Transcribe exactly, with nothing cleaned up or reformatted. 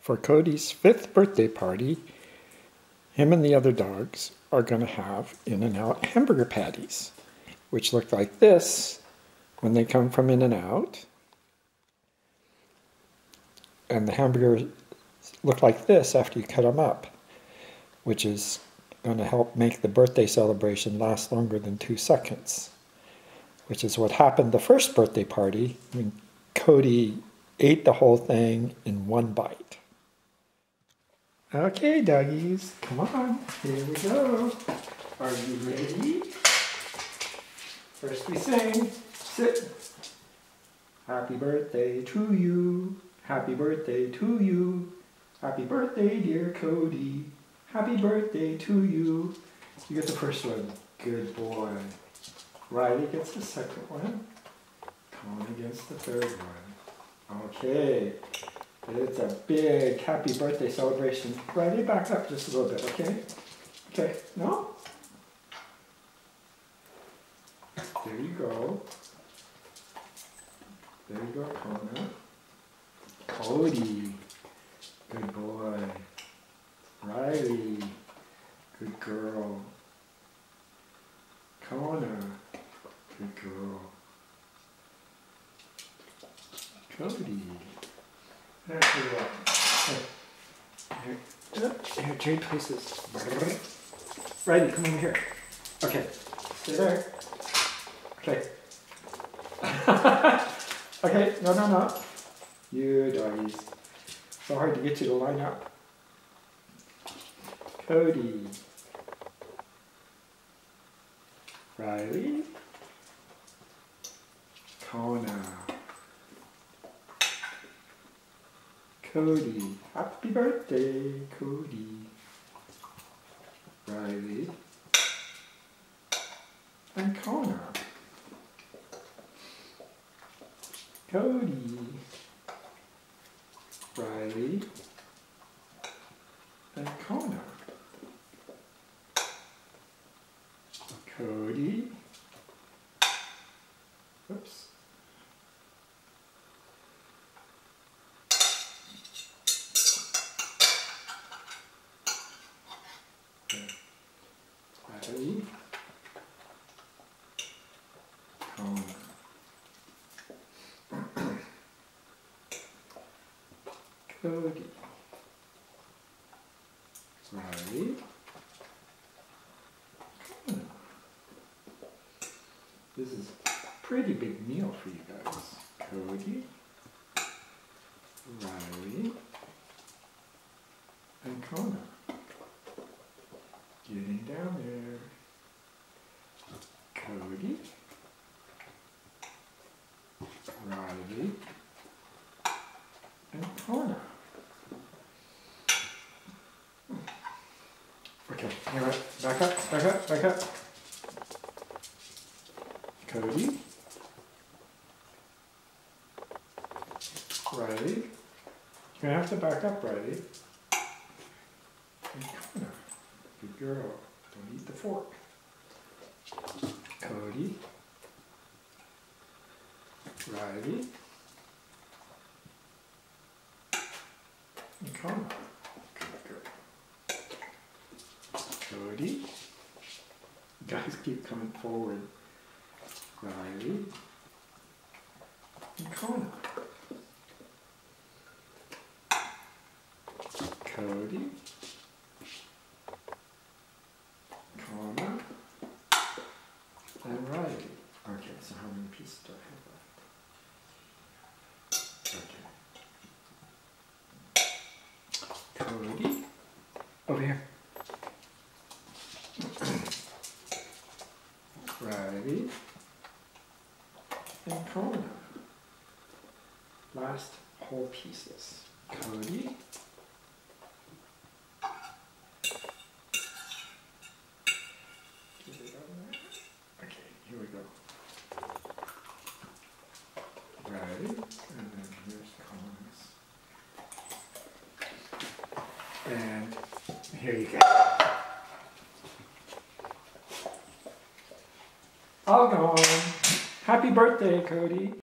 For Codey's fifth birthday party, him and the other dogs are going to have In-N-Out hamburger patties, which look like this when they come from In-N-Out. And the hamburgers look like this after you cut them up, which is going to help make the birthday celebration last longer than two seconds, which is what happened the first birthday party when Codey ate the whole thing in one bite. Okay, doggies, come on, here we go. Are you ready? First we sing, sit. Happy birthday to you. Happy birthday to you. Happy birthday, dear Codey. Happy birthday to you. You get the first one. Good boy. Riley gets the second one. Colin gets the third one. Okay. It's a big happy birthday celebration. Riley, back up just a little bit, okay? Okay. No? There you go. There you go, Kona. Codey. Good boy. Riley. Good girl. Kona. Good girl. Codey. There you go. Here, here, here, trade places. Riley, come over here. Okay, stay there. Okay. Okay, no, no, no. You doggies. So hard to get you to line up. Codey. Riley. Kona. Codey. Happy birthday, Codey. Riley. And Kona. Codey. Riley. And Kona. Codey. Oops. Riley. Kona. Codey. Riley. Kona. This is a pretty big meal for you guys. Codey. Riley. And Kona. Getting down there. Codey. Riley. And Kona. Okay, all right, back up, back up, back up. Codey. Riley. You're gonna have to back up, Riley. And Kona. Good girl. Don't eat the fork. Codey. Riley. And Kona. Good girl. Codey. You guys keep coming forward. Riley. And Kona. Codey. Kona. And Riley. Okay, so how many pieces do I have left? Okay. Codey. Over here. Riley. And Kona. Last whole pieces. Codey. Get it on there. Okay, here we go. Riley. And then here's Kona's. And here you go. All gone. Happy birthday, Codey.